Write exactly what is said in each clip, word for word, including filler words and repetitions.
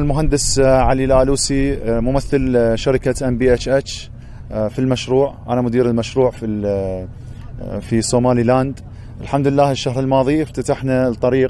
المهندس علي الآلوسي ممثل شركة ام بي اتش اتش في المشروع. أنا مدير المشروع في في سومالي لاند. الحمد لله الشهر الماضي افتتحنا الطريق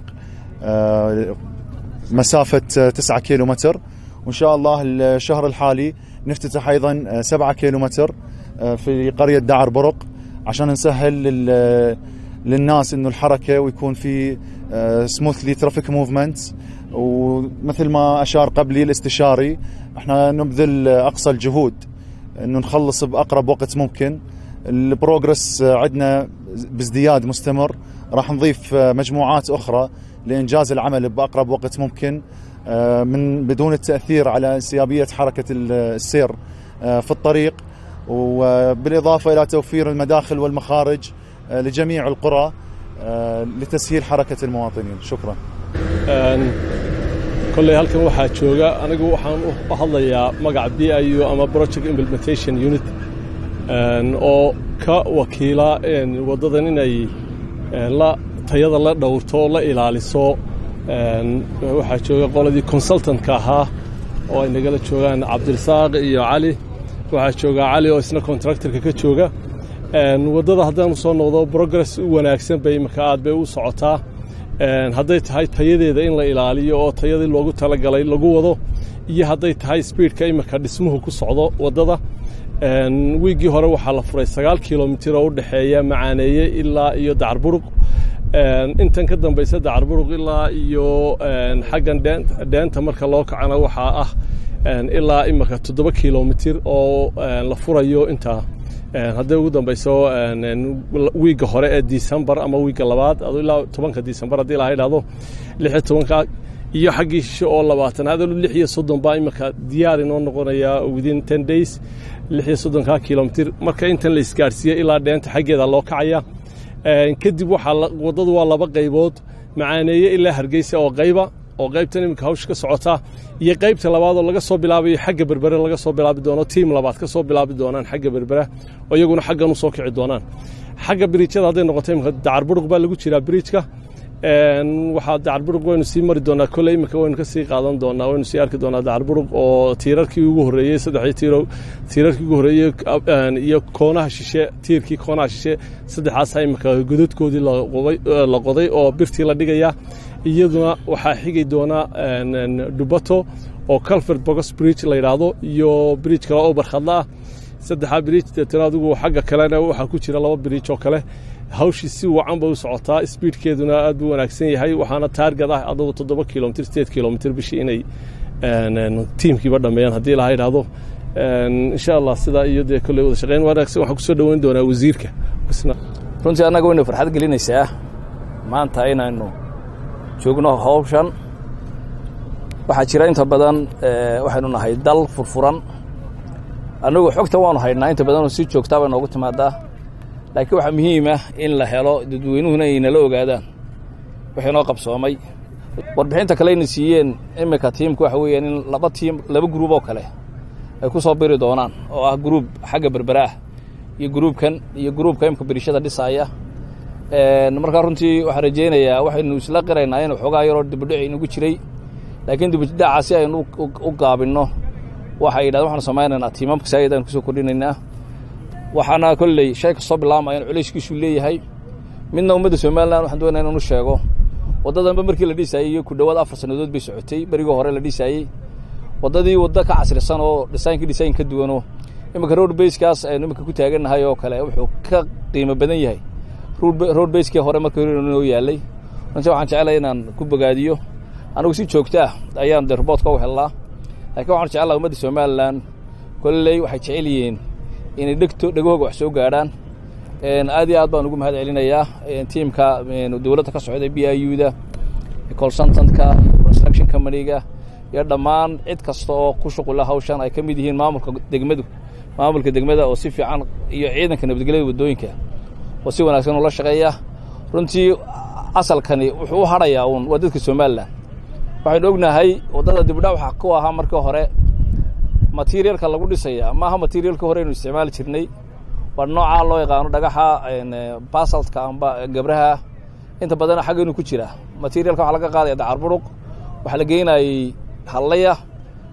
مسافة تسعة كيلومتر، وإن شاء الله الشهر الحالي نفتتح أيضا سبعة كيلومتر في قرية دعر برق عشان نسهل للناس إنه الحركة ويكون في سموثلي ترافيك موفمنت. ومثل ما أشار قبلي الاستشاري احنا نبذل أقصى الجهود إنه نخلص بأقرب وقت ممكن. البروجرس عندنا بازدياد مستمر، راح نضيف مجموعات أخرى لإنجاز العمل بأقرب وقت ممكن من بدون التأثير على انسيابية حركة السير في الطريق، وبالإضافة إلى توفير المداخل والمخارج لجميع القرى لتسهيل حركة المواطنين. شكرا. كل هالكن waxaa jooga anigu waxaan u hadlayaa magaca B I U ama Project Implementation Unit oo ka wakiila wadadan inay la tayada la dhowrto la ilaaliso. waxaa jooga qoladii consultant-ka ahaa oo ay nagala joogaan Cabdirasaaq iyo Cali. waxaa jooga Cali oo isna contractor-ka ka jooga. wadada haddaan soo noqdo progress wanaagsan bay marka aad bay u socotaa. hadday tahay tayadeeda in la ilaaliyo oo tayadii loogu talagalay lagu wado, iyo hadday tahay speedka imika dhismuhu ku socdo wadada. wiigii hore waxaa la furay sagaal kilomitir oo u dhaxeeya Macaaneeye ilaa iyo Dacar Buruq. intan ka dambaysa Dacar Buruq ilaa iyo xaggan deenta marka loo kacana waxaa ah ilaa imika toddoba kilomitir oo la furayo intaa. hadday ugu dambayso wiiga hore ee December ama wiiga labaad ilaa tobanka December haddii la yiraahdo lix iyo tobanka iyo xaggii shisho oo labaatanaad lix iyo soddon baa imika diyaar inoo noqonaya within ten days. lix iyo soddon kilomitir marka intan la isgaarsiiyay ilaa deenta xaggeeda loo kacaya. kadib waxa wadadu waa laba qaybood, Macaaneeye ilaa Hargeysa oo qayba oo qaybtan imika hawsh ka socota, iyo qaybta labaad oo laga soo bilaabayo xagga Berbera laga soo bilaabi doono team labaad ka soo bilaabi doonaan xagga Berbera oo iyaguna xaggan u soo kici doonaan. xagga bridge-da hadday noqotay imika Dacar Buruq baa lagu jiraa bridge-ka. een waxa Dacar Buruq waynu sii mari doonaa kulay imika waynu ka sii qaadan doonaa waynu sii arki doonaa Dacar Buruq oo tiirarkii ugu horeeyay saddex tiiro tiirarkii ugu horeeyay iyo koonaha shishe tiirkii koonaha shishe saddexaas ay imika godadkoodii la qoday la qoday oo birtii la dhigaya. iyaduna waxaa xigay doona Dubato oo Calvert Bogus Bridge la yiraahdo iyo bridge kale oo barxadla ah. saddexa bridge tiraadigu xagga kalena waxaa ku jira laba bridge oo kale. hawshii si wacan bay u socotaa, speedkeeduna aad u wanaagsan yahay. waxaana target ah adoo toddoba kilomitir sideed kilomitir bishii inay teamkiiba dhameeyaan haddii la yiraahdo. insha Allah sida iyo de kulay wada shaqeyn wanaagsan waxaan ku soo dhaweyn doonaa wasiirka. runtii anaga wayna farxad gelinaysaa maanta inaynu joogno hawshan. waxaa jira inta badan waxaynu nahay dal furfuran, anagu xogta waanu haynaa inta badan oo si joogtaa bay noogu timaadaa. laakiin waxa muhiim ah in la helo dadweynuhuna ay nala ogaadaan wixii noo qabsoomay. warbixinta kale ay siiyeen imika teamku waxa weeyaan in laba team laba group oo kale ay ku soo biri doonaan oo ah group xagga Berbera iyo groupkan iyo groupka imka birishada dhisaya. een marka runtii waxa rajeynayaa waxaynu isla qiraynaa in xogaa yar oo dibadhic inagu jiray, laakiin dibadhicaasi aynu u gaabino waxa yiraahdo waxaan sameeynaynaa tiimamka saayidaan ku soo kordhinaynaa. waxaana kulay shay ka soo bilaabmay in culayskiisu leeyahay midna ummadda Soomaaliland waxaan doonayaa inaan u sheego wadadanba markii la dhisayay ku dhawaad afar sanadood bay socotay. bariga hore la dhisayay wadadii wada ka casrisan oo design-ka design ka duwan oo imika road base-kaas aynu imika ku taaganahay oo kale wuxuu ka qiimo badan yahay road base-ka hore markii hore inuu yaalay. runtii waxaan jecelahay inaan ku bogaadiyo anigu si joogto ah ayaan report-ka u helnaa. laakiin waxaan jecelahay ummadda Soomaaliland kulay waxay jecel yihiin inay dhigto dhagooga wax soo gaaraan. een aad iyo aad baan ugu mahad celinayaa teamka dawladda ka socday B I U-da, consultant-ka, construction company-ga iyo dhammaan cid kasta oo ku shaqo hawshan ay ka mid yihiin maamulka degmadu maamulka degmada oo si fiican iyo ciidanka nabadgelyada wadooyinka oo si wanaagsan ula shaqeeya. runtii asalkani wuxuu u harayaa uun wadadka Soomaaliland. waxaan ognahay wadada dibadhac waxa ku ahaa markii hore materialka lagu dhisaya maaha materialka hore inuu isticmaali jirnay, waa nooca loo yaqaan dhagaxa basaltka amba gabraha. inta badan xagga inuu ku jira materialka waxa laga qaaday Dacar Buruq, waxa la geenayay Hallaya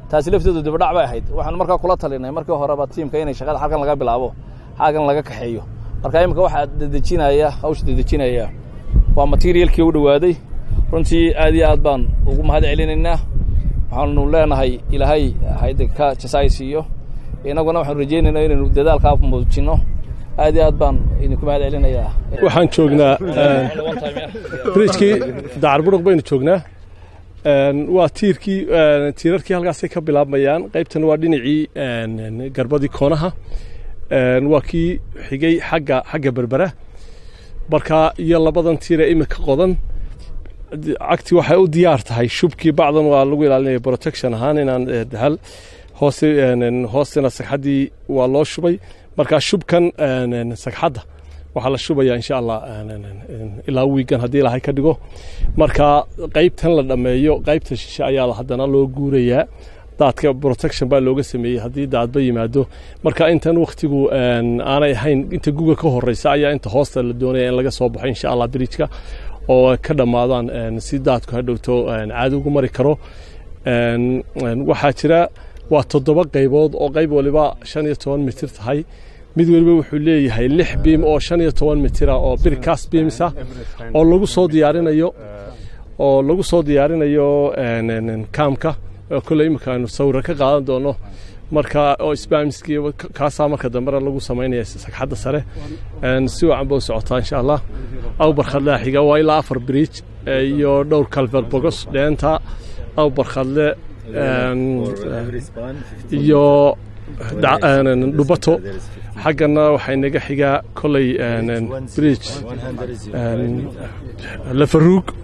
taasi lafteedu dib u dhac bay ahayd waxaan markaa kula talinay markii horeba tiimka inay shaqada halkan laga bilaabo xagan laga kaxeeyo marka imika waxa dadajinaya hawsha dadajinaya waa materialkii u dhawaaday runtii aad iyo aad baan ugu mahad celinaynaa waxaanu leenahay ilaahay hay'adda ka jasaaysiyo inaguna waxaan rajaynaynaa inaynu dadaalka muujino aad iyo aad baan idinku mahad celinayaa waxaan joognaa bridge-kii Dacar Buruq baynu joognaa waa tiirkii tiirarkii halkaasay ka bilaabmayaan qaybtan waa dhinacii garbadii koonaha waa kii xigay xagga xagga berbera marka iyo labadan tiir ee imika qodan cagti waxay u diyaar tahay shubkii bacdan waa lagu ilaalinaya protection ahaan inaan hal hoose hoosena sagxadii waa loo shubay marka shubkan sagxadda waxa la shubaya insha Allah ilaa weekan hadii ilaahay ka dhigo marka qaybtan la dhameeyo qaybta shisha ayaa haddana loo guurayaa daadka protection baa looga sameeyay hadii daadba yimaado marka intan waqtigu aanay ahayn inta guga ka horeysa ayaa inta hoosta la doonaya in laga soo baxo insha Allah bridge-ka oo ka dhamaadaan si daadku hadhowto caadi ugu mari karo waxa jira waa toddoba qaybood oo qayb waliba shan iyo toban mitir tahay mid waliba wuxuu leeyahay lix beam oo shan iyo toban mitir ah oo precast beams ah oo lagu soo diyaarinayo oo lagu soo diyaarinayo kaamka kulay imika aanu sawir ka qaadan doono marka oo isbaamskii kaasa marka dambe lagu sameeyay sagxadda sare aan si wacan boo socotaa insha Allah aw barkhadla xiga waa ilaa afar bridge iyo dhowr culvert box dheenta aw barkhadle iyo dhubato xaggana waxay naga xigaa kolay bridge la faruug